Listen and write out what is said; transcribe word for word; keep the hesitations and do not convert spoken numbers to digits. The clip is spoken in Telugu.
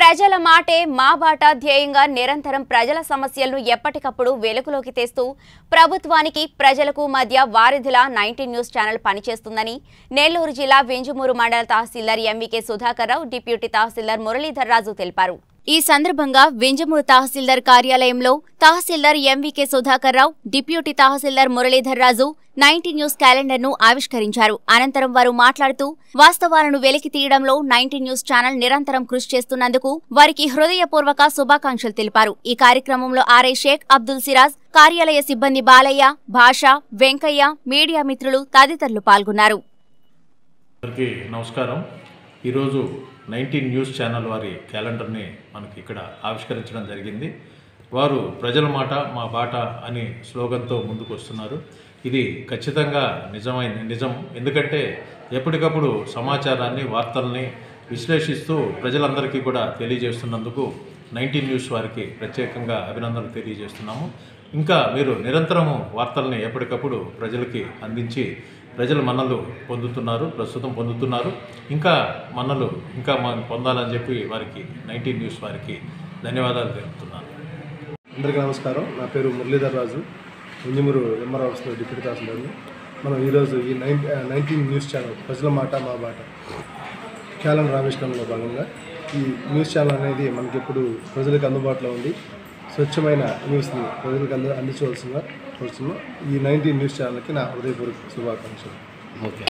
ప్రజల మాటే మా బాట ధ్యేయంగా నిరంతరం ప్రజల సమస్యలను ఎప్పటికప్పుడు వెలుగులోకి తెస్తూ ప్రభుత్వానికి ప్రజలకు మధ్య వారిధిలా నైన్టీన్ న్యూస్ ఛానల్ పనిచేస్తుందని నెల్లూరు జిల్లా వింజమూరు మండల తహసీల్దార్ ఎంవీకే సుధాకర్ రావు డిప్యూటీ తహసీల్దార్ మురళీధర్ రాజు తెలిపారు। ఈ సందర్భంగా వింజమూరు తహసీల్దార్ కార్యాలయంలో tahsildar MVK Sudhakar Rao deputy tahsildar Muralidhar Raju nineteen news calendar ను ఆవిష్కరించారు। అనంతరం వారు మాట్లాడుతూ వాస్తవాలను వెలికి తీయడంలో నైన్టీన్ న్యూస్ ఛానల్ నిరంతరం కృషి చేస్తున్నందుకు వారికి హృదయపూర్వక శుభాకాంక్షలు తెలిపారు। ఈ కార్యక్రమంలో ఆర్ఐ షేక్ అబ్దుల్ సిరాజ్, కార్యాలయ సిబ్బంది బాలయ్య, భాష, వెంకయ్య, మీడియా మిత్రులు తదితరులు పాల్గొన్నారు। నమస్కారం। ఈరోజు నైన్టీన్ న్యూస్ ఛానల్ వారి క్యాలెండర్ని మనకి ఇక్కడ ఆవిష్కరించడం జరిగింది। వారు ప్రజల మాట మా బాట అని స్లోగన్తో ముందుకు వస్తున్నారు। ఇది ఖచ్చితంగా నిజమైన నిజం, ఎందుకంటే ఎప్పటికప్పుడు సమాచారాన్ని వార్తల్ని విశ్లేషిస్తూ ప్రజలందరికీ కూడా తెలియజేస్తున్నందుకు నైన్టీన్ న్యూస్ వారికి ప్రత్యేకంగా అభినందనలు తెలియజేస్తున్నాము। ఇంకా మీరు నిరంతరము వార్తల్ని ఎప్పటికప్పుడు ప్రజలకి అందించి ప్రజలు మన్నలు పొందుతున్నారు, ప్రస్తుతం పొందుతున్నారు। ఇంకా మన్నలు ఇంకా పొందాలని చెప్పి వారికి నైన్టీన్ న్యూస్ వారికి ధన్యవాదాలు తెలుపుతున్నాను। అందరికీ నమస్కారం। నా పేరు మురళీధర్ రాజు, వింజమూరు ఎంఆర్ ఆఫీస్లో డిప్యూటీ తహసీల్దార్। మనం ఈరోజు ఈ నైన్ నైన్టీన్ న్యూస్ ఛానల్ ప్రజల మాట మా బాట క్యాలెండర్ ఆవిష్కరణలో భాగంగా ఈ న్యూస్ ఛానల్ అనేది మనకి ఎప్పుడు ప్రజలకు అందుబాటులో ఉండి స్వచ్ఛమైన న్యూస్ని ప్రజలకు అంద అందించవలసిన కోరుతున్నాం। ఈ నైన్టీన్ న్యూస్ ఛానల్కి నా హృదయపూర్వక శుభాకాంక్షలు।